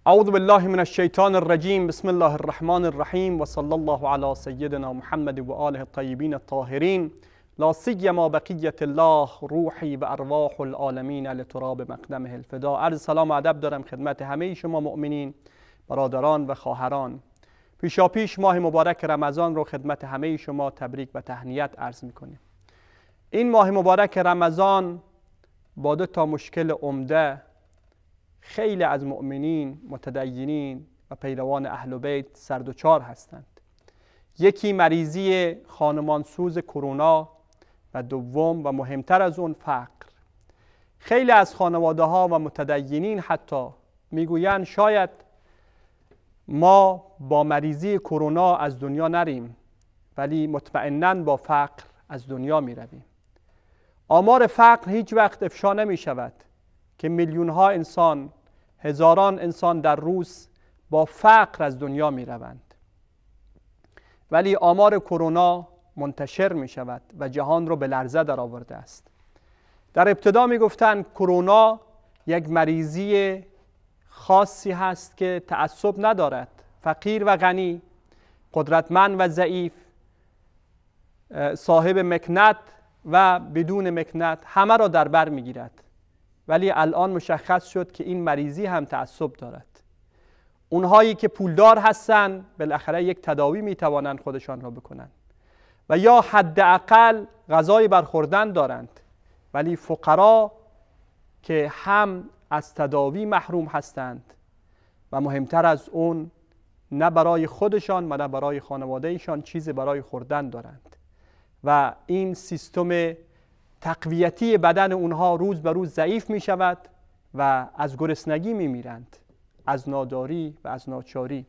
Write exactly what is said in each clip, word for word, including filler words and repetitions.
اعوذ بالله من الشیطان الرجیم. بسم الله الرحمن الرحیم و صلی الله علی سیدنا محمد و آله الطیبین الطاهرین. لا سیما بقیت الله روحی و ارواح العالمین لتراب مقدمه الفدا. عرض سلام و ادب دارم خدمت همه شما مؤمنین، برادران و خواهران. پیشا پیش ماه مبارک رمضان رو خدمت همه شما تبریک و تهنیت عرض میکنیم. این ماه مبارک رمضان با دو تا مشکل عمده خیلی از مؤمنین، متدینین و پیروان اهل بیت سردوچار هستند. یکی مریضی خانمانسوز کرونا و دوم و مهمتر از اون فقر. خیلی از خانواده ها و متدینین حتی میگویند شاید ما با مریضی کرونا از دنیا نریم ولی مطمئناً با فقر از دنیا می رویم. آمار فقر هیچ وقت افشا نمی شود که میلیون ها انسان، هزاران انسان در روز با فقر از دنیا می روند. ولی آمار کرونا منتشر می شود و جهان رو به لرزه در آورده است. در ابتدا می گفتند کرونا یک مریضی خاصی هست که تعصب ندارد. فقیر و غنی، قدرتمند و ضعیف، صاحب مکنت و بدون مکنت همه را در بر می گیرد. ولی الان مشخص شد که این مریضی هم تعصب دارد. اونهایی که پولدار هستند بالاخره یک تداوی می توانند خودشان را بکنند و یا حداقل غذای برخوردن دارند، ولی فقرا که هم از تداوی محروم هستند و مهمتر از اون نه برای خودشان و نه برای خانوادهشان چیز برای خوردن دارند و این سیستم تقویتی بدن اونها روز به روز ضعیف می شود و از گرسنگی می میرند، از ناداری و از ناچاری.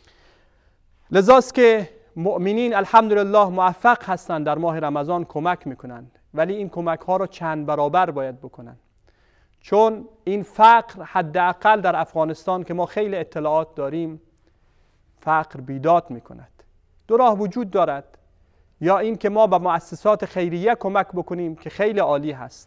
لذاست که مؤمنین الحمدلله موفق هستند در ماه رمضان کمک میکنند، ولی این کمک ها را چند برابر باید بکنند، چون این فقر حداقل در افغانستان که ما خیلی اطلاعات داریم فقر بیداد میکند. دو راه وجود دارد، یا این که ما به مؤسسات خیریه کمک بکنیم که خیلی عالی هست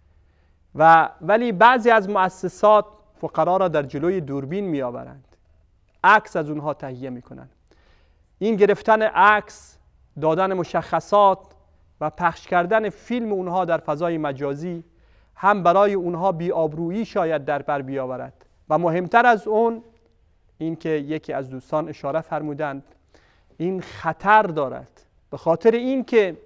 و ولی بعضی از مؤسسات فقرا را در جلوی دوربین می آورند، عکس از اونها تهیه می کنند. این گرفتن عکس، دادن مشخصات و پخش کردن فیلم اونها در فضای مجازی هم برای اونها بی‌آبرویی شاید در بر بیاورد و مهمتر از اون این که یکی از دوستان اشاره فرمودند این خطر دارد، به خاطر این که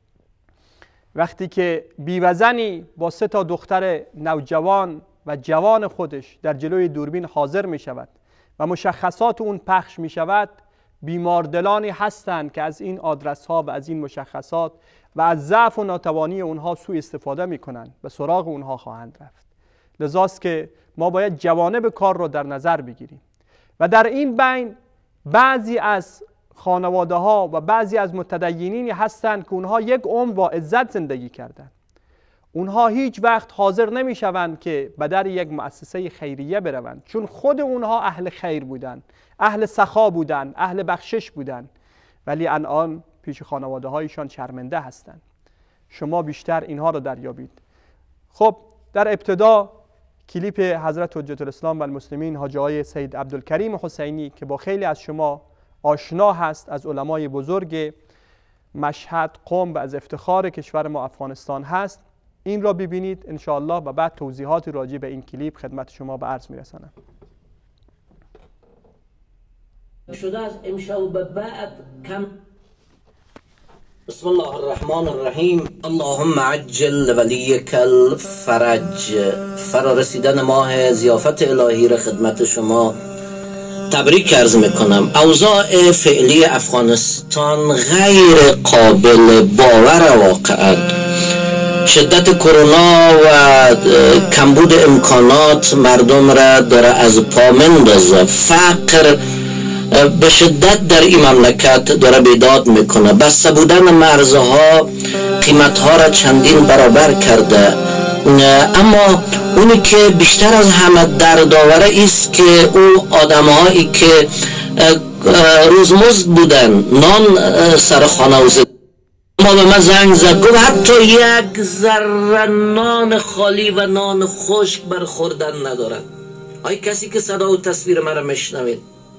وقتی که بیوزنی با سه تا دختر نوجوان و جوان خودش در جلوی دوربین حاضر می شود و مشخصات اون پخش می شود، بیماردلانی هستند که از این آدرس ها و از این مشخصات و از ضعف و ناتوانی اونها سوء استفاده می کنند و سراغ اونها خواهند رفت. لذاست که ما باید جوانب کار رو در نظر بگیریم و در این بین بعضی از خانواده ها و بعضی از متدینینی هستند که اونها یک عمر با عزت زندگی کردند. اونها هیچ وقت حاضر نمی شوند که به در یک مؤسسه خیریه بروند، چون خود اونها اهل خیر بودند، اهل سخا بودند، اهل بخشش بودند، ولی الان پیش خانواده هایشان شرمنده هستند. شما بیشتر اینها را دریابید. خب در ابتدا کلیپ حضرت حجت الاسلام و المسلمین حاجی آقای سید عبدالکریم حسینی که با خیلی از شما آشنا هست، از علمای بزرگ مشهد، قم و از افتخار کشور ما افغانستان هست، این را ببینید انشاءالله و بعد توضیحات راجع به این کلیپ خدمت شما به عرض میرسانم. شده از امشب و بعد کم. بسم الله الرحمن الرحیم. اللهم عجل ولیک الفرج. فرا رسیدن ماه ضیافت الهی را خدمت شما تبریک عرض میکنم. اوضاع فعلی افغانستان غیر قابل باور واقعا. شدت کرونا و کمبود امکانات مردم را داره از پا مندازه. فقر به شدت در این مملکت داره بیداد میکنه. بسته بودن مرزها قیمتها را چندین برابر کرده. اما اونی که بیشتر از همه دردآوره است که او آدمهایی که روزمزد بودن، نان سر خانه و زد، ما به من زنگ زد گفت حتی یک ذره نان خالی و نان خشک برخوردن ندارن. ای کسی که صدا و تصویر مرا میشنوید،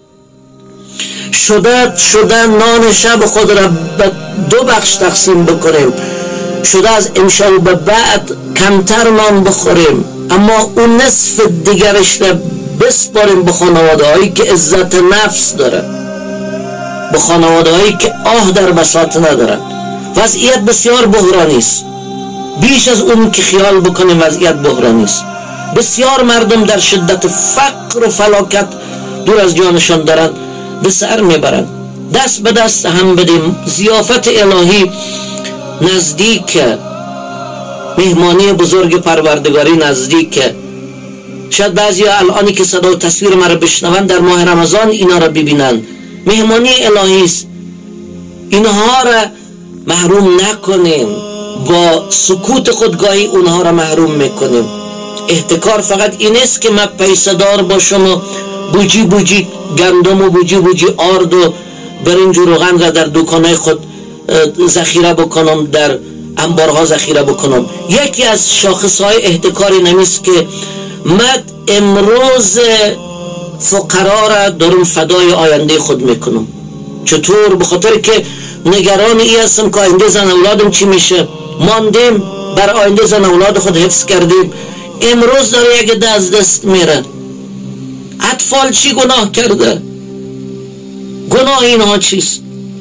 شده شده نان شب خود را به دو بخش تقسیم بکنیم، شده از امشب به بعد کمتر نان بخوریم، اما اون نصف دیگرش را بسپاریم به خانواده هایی که عزت نفس داره، به خانواده هایی که آه در بساط ندارد. وضعیت بسیار بحرانی است، بیش از اون که خیال بکنیم وضعیت بحرانی است. بسیار مردم در شدت فقر و فلاکت دور از جانشان دارند، به سر میبرند. دست به دست هم بدیم، ضیافت الهی نزدیک، مهمانی بزرگ پروردگاری نزدیک. شاید بعضی الانی که صدا و تصویر مرا بشنوند در ماه رمضان اینا را ببینند. مهمانی الهی است، اینها را محروم نکنیم، با سکوت خودگاهی اونها را محروم میکنیم. احتکار فقط این است که من پیسه دار باشم و بوجی بوجی گندم و بوجی بوجی آرد و برنج و روغن را در دکانهای خود ذخیره بکنم، در انبارها ذخیره بکنم. یکی از شاخصهای احتکاری نمیست که من امروز فقرا را دارم فدای آینده خود میکنم. چطور؟ بخاطر که نگران ای هستم که آینده زن اولادم چی میشه. ماندیم بر آینده زن اولاد خود حفظ کردیم، امروز داره یک ده از دست میره. اطفال چی گناه کرده؟ گناه اینها چیست؟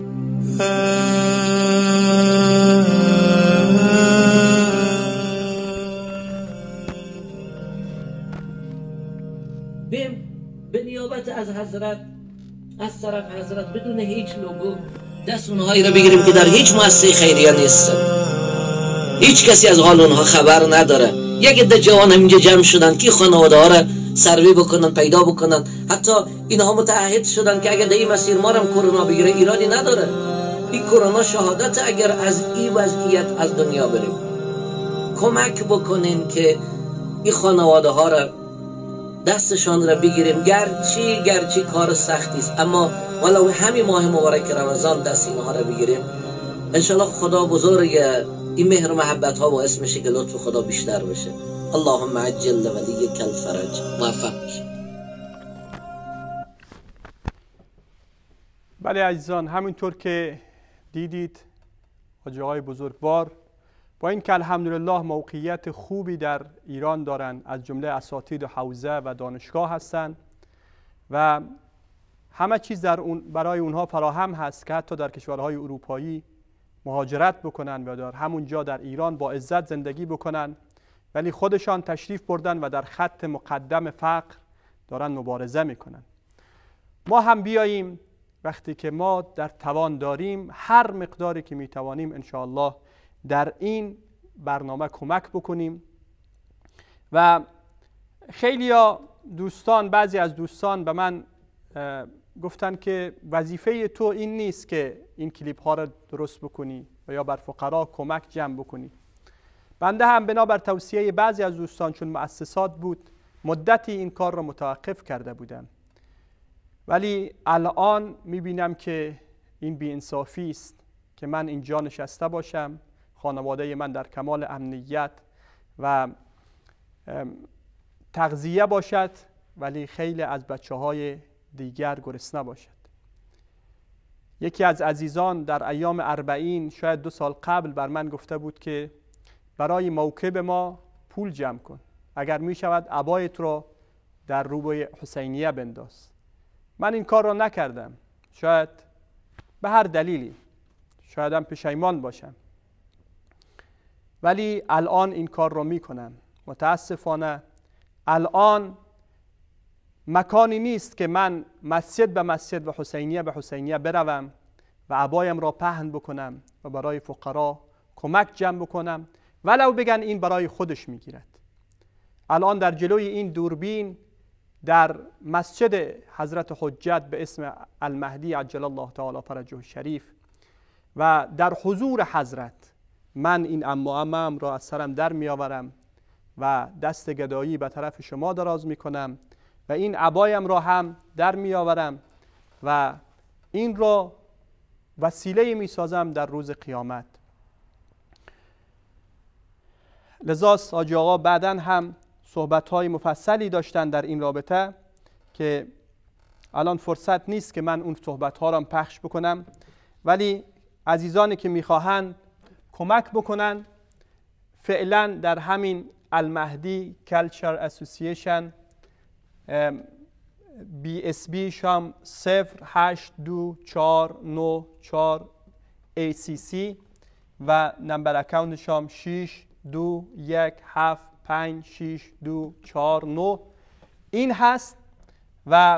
بیم به نیابت از حضرت، از طرف حضرت، بدون هیچ لوگو دست اونهایی را بگیریم که در هیچ مؤسسه خیریه نیستن، هیچ کسی از حال اونها خبر نداره. یک عده جوان همینجا جمع شدن که خانواده ها را سروی بکنن، پیدا بکنن. حتی اینها متعهد شدن که اگر در این مسیر ما هم کرونا بگیره ایرادی نداره، این کرونا شهادت اگر از این وضعیت از دنیا بریم. کمک بکنیم که این خانواده ها را دستشان را بگیریم، گرچه گرچه کار سختی است، اما ولو همین ماه مبارک رمضان دست اینها را بگیریم، انشالله خدا بزرگ این مهر و محبت ها باعث میشه که لطف خدا بیشتر بشه. اللهم عجل لولیک الفرج. موفق باشید. بله عزیزان، همینطور که دیدید حاجی آقای بزرگوار با این که الحمدلله موقعیت خوبی در ایران دارند، از جمله اساتید و حوزه و دانشگاه هستند و همه چیز در اون برای اونها فراهم هست که حتی در کشورهای اروپایی مهاجرت بکنن و در همونجا در ایران با عزت زندگی بکنن، ولی خودشان تشریف بردن و در خط مقدم فقر دارن مبارزه میکنن. ما هم بیاییم وقتی که ما در توان داریم، هر مقداری که میتوانیم انشاءالله در این برنامه کمک بکنیم. و خیلی دوستان، بعضی از دوستان به من گفتن که وظیفه تو این نیست که این کلیپ ها را درست بکنی و یا بر فقرا کمک جمع بکنی. بنده هم بنابر توصیه بعضی از دوستان، چون مؤسسات بود، مدتی این کار را متوقف کرده بودم، ولی الان میبینم که این بی‌انصافی است که من اینجا نشسته باشم، خانواده من در کمال امنیت و تغذیه باشد، ولی خیلی از بچه های دیگر گرسنه باشد. یکی از عزیزان در ایام اربعین، شاید دو سال قبل، بر من گفته بود که برای موکب ما پول جمع کن، اگر می شود عبایت را در روبه حسینیه بنداز. من این کار را نکردم، شاید به هر دلیلی، شاید هم پشیمان باشم، ولی الان این کار را می کنم. متاسفانه الان مکانی نیست که من مسجد به مسجد و حسینیه به حسینیه بروم و عبایم را پهن بکنم و برای فقرا کمک جمع بکنم، ولو بگن این برای خودش میگیرد. الان در جلوی این دوربین در مسجد حضرت حجت به اسم المهدی عجل الله تعالی فرجه الشریف و در حضور حضرت من این عمامم را از سرم در میآورم و دست گدایی به طرف شما دراز میکنم و این عبایم را هم در میآورم و این را وسیله میسازم در روز قیامت. لذا حاجی آقا بعداً هم صحبت‌های مفصلی داشتن در این رابطه که الان فرصت نیست که من اون صحبت‌ها را پخش بکنم، ولی عزیزانی که می‌خواهند کمک بکنن فعلا در همین المهدی کلچر اسوسییشن بی اس بی شام صفر هشت دو چهار نه چهار ای سی سی و نمبر اکاونت شام شش دو یک هفت پنج شش دو چهار نه این هست. و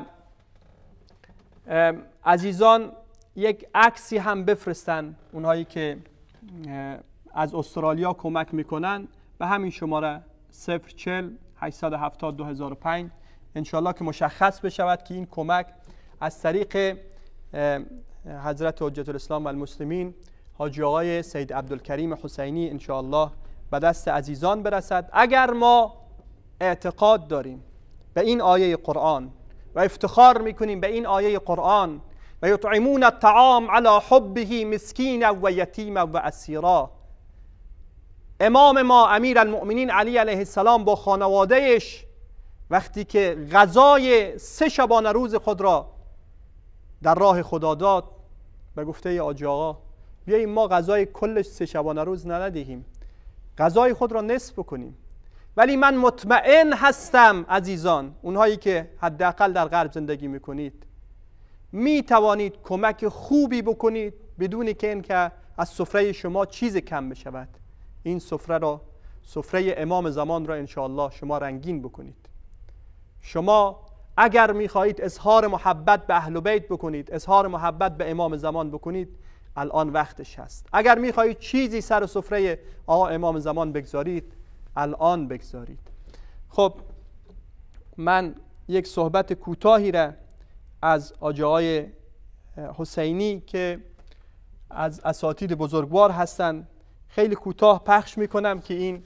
عزیزان یک عکسی هم بفرستن، اونهایی که از استرالیا کمک میکنن، به همین شماره صفر چهل هشتصد و هفتاد دو هزار و پنج انشالله که مشخص بشود که این کمک از طریق حضرت حجت الاسلام و المسلمین حاجی آقای سید عبدالکریم حسینی انشالله به دست عزیزان برسد. اگر ما اعتقاد داریم به این آیه قرآن و افتخار میکنیم به این آیه قرآن و یطعمون الطعام علی حبه مسکینا و یتیما و اسیرا، امام ما امیر المؤمنین علی علیه السلام با خانوادهش وقتی که غذای سه شبانه روز خود را در راه خدا داد، به گفته حاجی آقا بیاییم ما غذای کلش سه شبانه روز ندهیم، غذای خود را نصف بکنیم. ولی من مطمئن هستم عزیزان، اونهایی که حداقل در غرب زندگی میکنید می توانید کمک خوبی بکنید بدون که اینکه از سفره شما چیز کم بشود. این سفره را، سفره امام زمان را انشاءالله شما رنگین بکنید. شما اگر میخواهید اظهار محبت به اهل بیت بکنید، اظهار محبت به امام زمان بکنید، الان وقتش هست. اگر میخواهید چیزی سر سفره آقا امام زمان بگذارید، الان بگذارید. خب من یک صحبت کوتاهی را از حاجی آقای حسینی که از اساتید بزرگوار هستند خیلی کوتاه پخش میکنم که این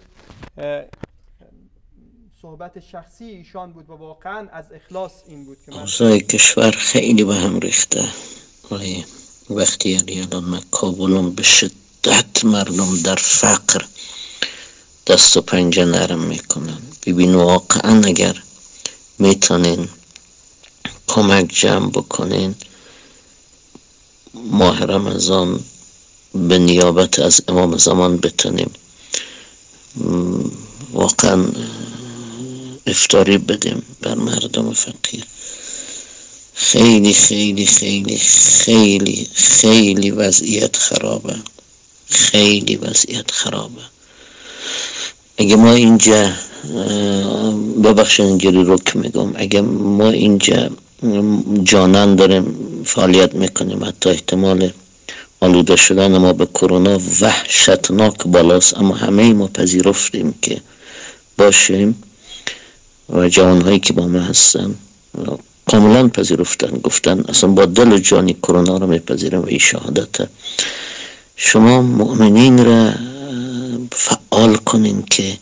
صحبت شخصی ایشان بود و واقعا از اخلاص این بود که من اوضاع کشور خیلی به هم ریخته. وقتی الان من کابلم به شدت مردم در فقر دست و پنجه نرم میکنن. ببین واقعا اگر میتونین کمک جمع بکنین، ماه رمضان به نیابت از امام زمان بتونیم واقعا افطاری بدیم بر مردم فقیر. خیلی خیلی خیلی خیلی خیلی وضعیت خرابه، خیلی وضعیت خرابه. اگه ما اینجا، ببخشید اینجوری رک میگم، اگه ما اینجا جانان داریم فعالیت میکنیم، حتی احتمال آلوده شدن ما به کرونا وحشتناک بالاست، اما همه ما پذیرفتیم که باشیم و جوانهایی که با ما هستن کاملا پذیرفتن، گفتن اصلا با دل و جانی کرونا رو میپذیرم و این شهادته. شما مؤمنین را فعال کنین که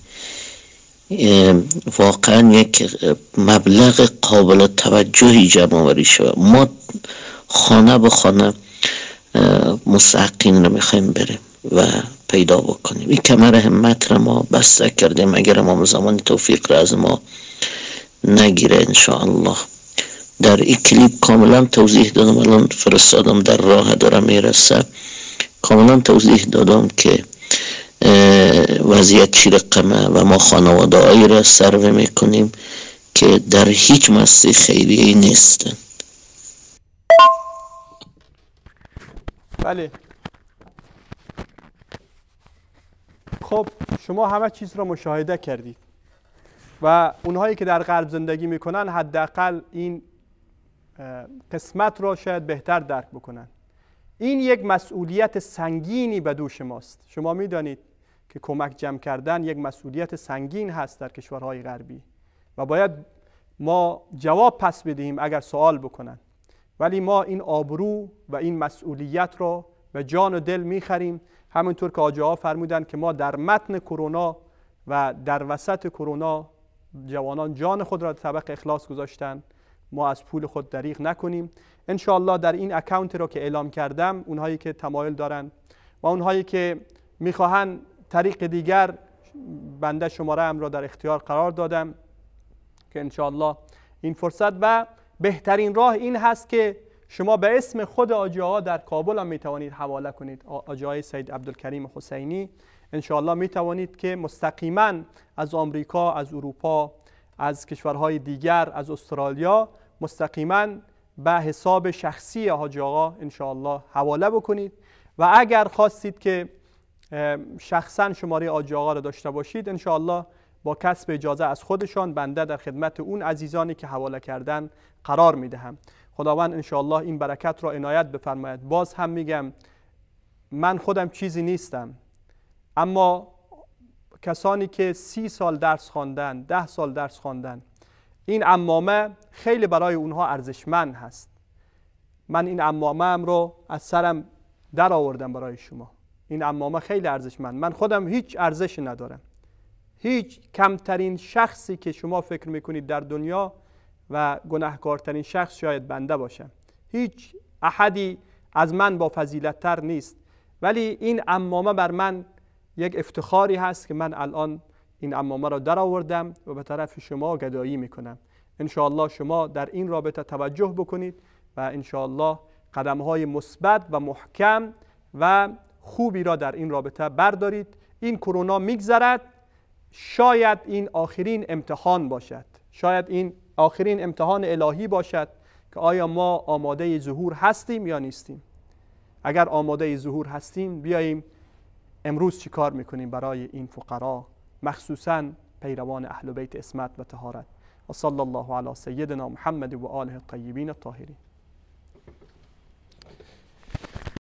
واقعا یک مبلغ قابل توجهی جمع آوری شود. ما خانه به خانه مستحقین رو میخوایم بریم و پیدا بکنیم. این کمر همت را ما بسته کردیم، اگر امام زمان توفیق را از ما نگیره انشاءالله. در این کلیپ کاملا توضیح دادم، الان فرستادم در راه دارم میرسه، کاملا توضیح دادم که وضعیت چی رقمه و ما خانواده هایی را سرو میکنیم که در هیچ مستی خیریه نیستن. بله، خب شما همه چیز را مشاهده کردید و اونهایی که در غرب زندگی میکنن حداقل این قسمت را شاید بهتر درک بکنن. این یک مسئولیت سنگینی به دوش ماست. شما میدانید که کمک جمع کردن یک مسئولیت سنگین هست در کشورهای غربی و باید ما جواب پس بدهیم اگر سوال بکنن، ولی ما این آبرو و این مسئولیت را به جان و دل میخریم. همونطور که حاجی ها فرمودن که ما در متن کرونا و در وسط کرونا جوانان جان خود را طبق اخلاص گذاشتن، ما از پول خود دریغ نکنیم. انشاءالله در این اکاونت را که اعلام کردم، اونهایی که تمایل دارن و اونهایی که میخواهن طریق دیگر بنده شماره ام را در اختیار قرار دادم که انشاءالله این فرصت و بهترین راه این هست که شما به اسم خود حاجی آقا در کابل هم میتوانید حواله کنید. حاجی آقای سید عبدالکریم حسینی انشاءالله میتوانید که مستقیما از آمریکا، از اروپا، از کشورهای دیگر، از استرالیا مستقیما به حساب شخصی حاجی آقا انشاءالله حواله بکنید و اگر خواستید که شخصا شماره حاجی آقا را داشته باشید انشاءالله با کسب اجازه از خودشان بنده در خدمت اون عزیزانی که حواله کردن قرار میدهم. خداوند انشاءالله این برکت را عنایت بفرماید. باز هم میگم من خودم چیزی نیستم، اما کسانی که سی سال درس خواندن، ده سال درس خواندن، این عمامه خیلی برای اونها ارزشمند هست. من این عمامه ام رو از سرم در آوردم برای شما. این عمامه خیلی ارزشمند. من خودم هیچ ارزشی ندارم. هیچ کمترین شخصی که شما فکر میکنید در دنیا و گناهکارترین شخص شاید بنده باشم. هیچ احدی از من با فضیلت تر نیست، ولی این عمامه بر من یک افتخاری هست که من الان این عمامه را در آوردم و به طرف شما گدایی میکنم. انشاءالله شما در این رابطه توجه بکنید و انشاءالله قدمهای مثبت و محکم و خوبی را در این رابطه بردارید. این کرونا میگذرد، شاید این آخرین امتحان باشد، شاید این آخرین امتحان الهی باشد که آیا ما آماده ظهور هستیم یا نیستیم. اگر آماده ظهور هستیم بیاییم امروز چی کار میکنیم برای این فقرا، مخصوصا پیروان اهل بیت عصمت و طهارت. و صلی الله علی سیدنا محمد و آله الطیبین الطاهرین.